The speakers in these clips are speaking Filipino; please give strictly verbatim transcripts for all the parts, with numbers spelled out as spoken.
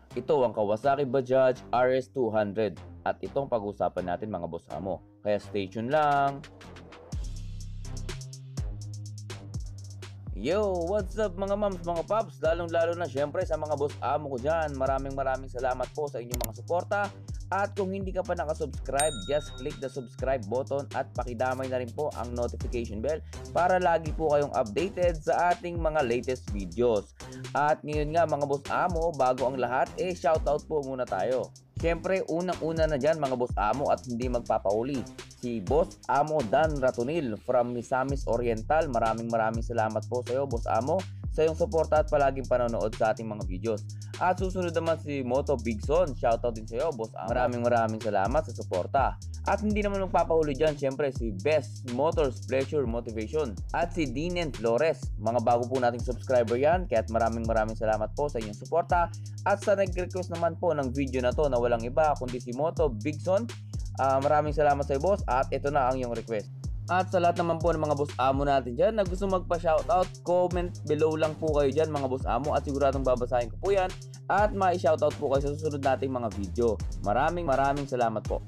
Ito ang Kawasaki Bajaj R S two hundred at itong pag-usapan natin mga boss amo. Kaya stay tuned lang! Yo! What's up mga mams, mga paps? Lalong lalo na syempre sa mga boss amo ko dyan. Maraming maraming salamat po sa inyong mga suporta. At kung hindi ka pa nakasubscribe, just click the subscribe button at pakidamay na rin po ang notification bell para lagi po kayong updated sa ating mga latest videos. At ngayon nga mga boss amo, bago ang lahat, eh shoutout po muna tayo. Siyempre, unang-una na dyan mga boss amo at hindi magpapahuli, si Boss Amo Dan Ratonil from Misamis Oriental. Maraming maraming salamat po sa iyo Boss Amo sa iyong suporta at palaging panonood sa ating mga videos. At susunod naman si Moto Bigson, shoutout din sa iyo Boss Amo. Maraming maraming salamat sa suporta. At hindi naman magpapahuli dyan, syempre si Best Motors Pleasure Motivation at si Dinen Flores. Mga bago po nating subscriber yan, kaya't maraming maraming salamat po sa inyong suporta. At sa nag-request naman po ng video na to na walang iba kundi si Moto Bigson, uh, maraming salamat sa iyo boss at ito na ang iyong request. At sa lahat naman po ng mga boss amo natin dyan na gusto magpa-shoutout, comment below lang po kayo dyan mga boss amo at siguradong babasahin ko po yan at ma-shoutout po kayo sa susunod nating mga video. Maraming maraming salamat po.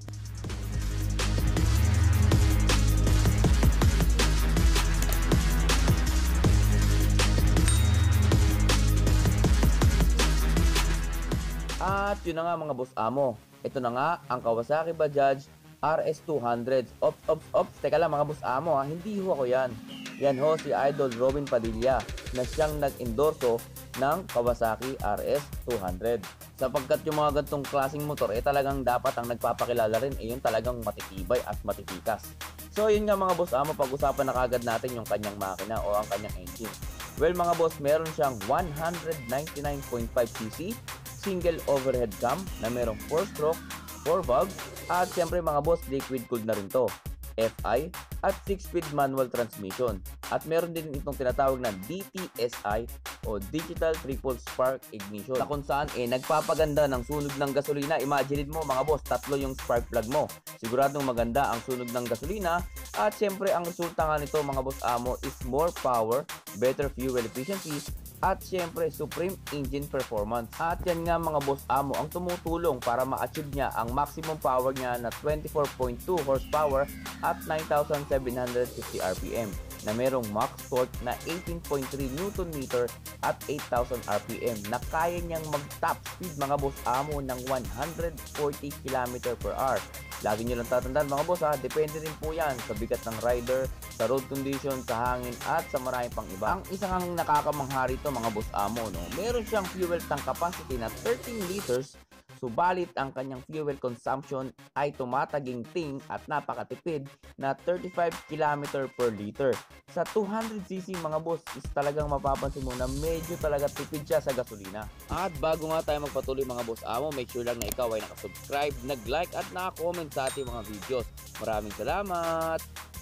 At yun na nga mga boss amo, ito na nga ang Kawasaki Bajaj R S two hundred. Ops, ops, ops, teka lang mga boss amo ha, hindi ho ako yan. Yan ho si Idol Robin Padilla na siyang nag-endorso ng Kawasaki R S two hundred. Sapagkat yung mga gantong klaseng motor, eh talagang dapat ang nagpapakilala rin, eh yung talagang matitibay at matitikas. So yun nga mga boss amo, pag-usapan na kagad natin yung kanyang makina o ang kanyang engine. Well mga boss, meron siyang one ninety-nine point five c c, single overhead cam na merong four stroke, four valves, at syempre mga boss, liquid cooled na rin to, F I at six speed manual transmission. At meron din itong tinatawag na D T S I o Digital Triple Spark Ignition na kung saan eh nagpapaganda ng sunog ng gasolina. Imagine mo mga boss, tatlo yung spark plug mo, siguradong maganda ang sunog ng gasolina. At syempre ang resulta nga nito mga boss amo is more power, better fuel efficiency, at syempre supreme engine performance. At yan nga mga boss amo ang tumutulong para ma-achieve niya ang maximum power niya na twenty-four point two horsepower at nine thousand seven hundred fifty R P M na merong max torque na eighteen point three newton meter at eight thousand R P M na kaya niyang mag-top speed mga boss amo ng one hundred forty kilometers per hour. Lagi nyo lang tatandaan mga boss ha, depende rin po yan sa bigat ng rider, sa road condition, sa hangin at sa marami pang iba. Ang isang nakakamangha rito mga boss amo, no, meron siyang fuel tank capacity na thirteen liters, subalit ang kanyang fuel consumption ay tumataginting at napakatipid na thirty-five kilometers per liter. Sa two hundred c c mga boss is talagang mapapansin mo na medyo talaga tipid siya sa gasolina. At bago nga tayo magpatuloy mga boss amo, make sure lang na ikaw ay nakasubscribe, nag-like at naka-comment sa ating mga videos. Maraming salamat!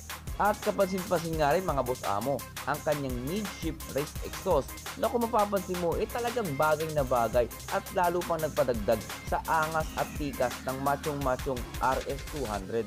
At kapansin-pansin nga rin mga boss amo, ang kanyang mid-shift raised exhaust na kung mapapansin mo, eh talagang bagay na bagay at lalo pang nagpadagdag sa angas at tikas ng machong-machong R S two hundred.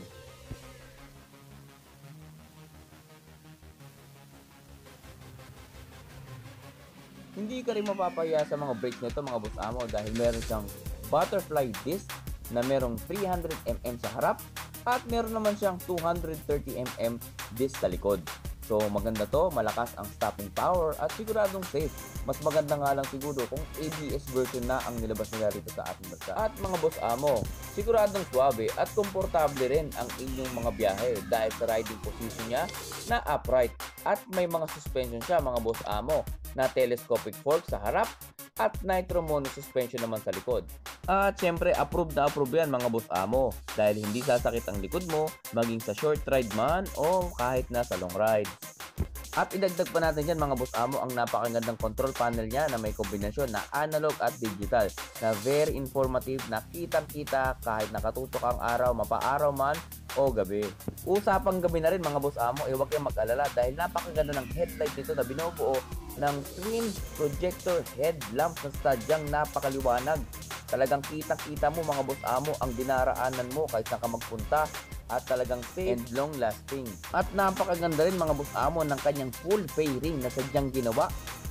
Hindi ka rin mapapahiya sa mga brakes nito mga boss amo dahil meron siyang butterfly disc na merong three hundred millimeters sa harap at meron naman siyang two hundred thirty millimeters disc sa likod. So maganda to, malakas ang stopping power at siguradong safe. Mas maganda nga lang siguro kung A B S version na ang nilabas nila rito sa ating bansa. At mga boss amo, siguradong suwabe at komportable rin ang inyong mga biyahe dahil sa riding position niya na upright. At may mga suspension siya mga boss amo na telescopic fork sa harap at nitro mono suspension naman sa likod. At syempre approved na approved yan mga boss amo dahil hindi sasakit ang likod mo maging sa short ride man o kahit na sa long ride. At idagdag pa natin dyan mga boss amo ang napakagandang control panel niya na may kombinasyon na analog at digital na very informative na kitang kita kahit nakatutok ang araw, mapaaraw man o gabi. Usapang gabi na rin mga boss amo, eh huwag kayong mag-alala dahil napakaganda ng headlight nito na binubuo ng twin projector headlamp na sadyang napakaliwanag. Talagang kita-kita mo mga boss amo ang dinaraanan mo kahit saan ka magpunta at talagang safe and long lasting. At napakaganda rin mga boss amo ng kanyang full fairing na sadyang ginawa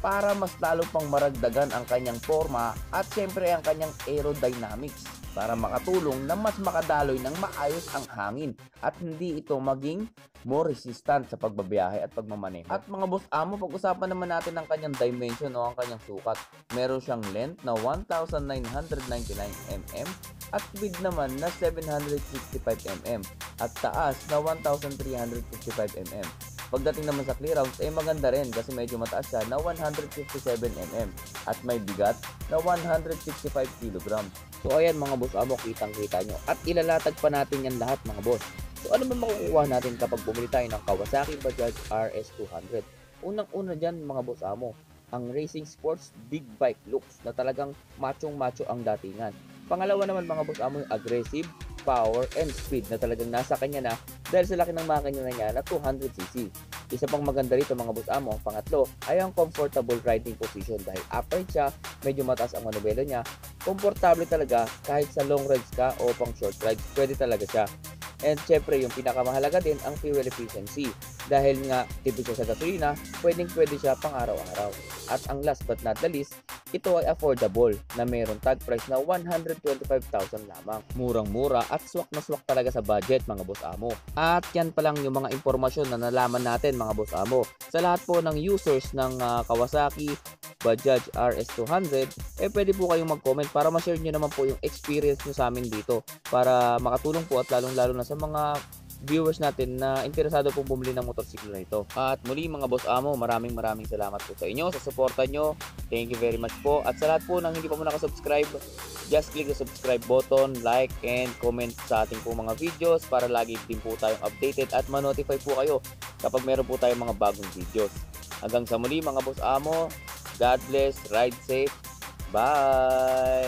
para mas lalo pang maragdagan ang kanyang forma at syempre ang kanyang aerodynamics para makatulong na mas makadaloy ng maayos ang hangin at hindi ito maging more resistant sa pagbabiyahe at pagmamaneho. At mga boss amo, pag-usapan naman natin ang kanyang dimension o ang kanyang sukat. Meron siyang length na one thousand nine hundred ninety-nine millimeters at width naman na seven hundred sixty-five millimeters at taas na one thousand three hundred fifty-five millimeters. Pagdating naman sa clearance ay maganda rin kasi medyo mataas siya na one hundred fifty-seven millimeters at may bigat na one hundred sixty-five kilograms. So ayan mga boss amo, kitang kita nyo at ilalatag pa natin yan lahat mga boss. So ano ba makukuha natin kapag bumili tayo ng Kawasaki Bajaj R S two hundred? Unang-una dyan mga boss amo, ang racing sports big bike looks na talagang machong macho ang datingan. Pangalawa naman mga boss amo, yung aggressive, power, and speed na talagang nasa kanya na dahil sa laki ng makina na niya na two hundred c c. Isa pang maganda rito mga boss amo, ang pangatlo ay ang comfortable riding position dahil upright siya, medyo mataas ang manubelo niya, komportable talaga kahit sa long rides ka o pang short rides, pwede talaga siya. And syempre yung pinakamahalaga din ang fuel efficiency dahil nga tipid siya sa gasolina, pwedeng pwede siya pang araw-araw. At ang last but not the least, ito ay affordable na mayroon tag price na one hundred twenty-five thousand lamang. Murang-mura at swak na swak talaga sa budget mga boss amo. At yan pa lang yung mga impormasyon na nalaman natin mga boss amo. Sa lahat po ng users ng uh, Kawasaki Bajaj R S two hundred, eh pwede po kayong mag-comment para ma-share nyo naman po yung experience nyo sa amin dito para makatulong po at lalong-lalo na sa mga viewers natin na interesado pong bumili ng motorsiklo na ito. At muli mga boss amo, maraming maraming salamat po sa inyo, sa suporta nyo. Thank you very much po. At sa lahat po ng hindi pa mo nakasubscribe, just click the subscribe button, like, and comment sa ating po mga videos para lagi din po tayong updated at ma-notify po kayo kapag meron po tayong mga bagong videos. Hanggang sa muli mga boss amo, God bless, ride safe, bye!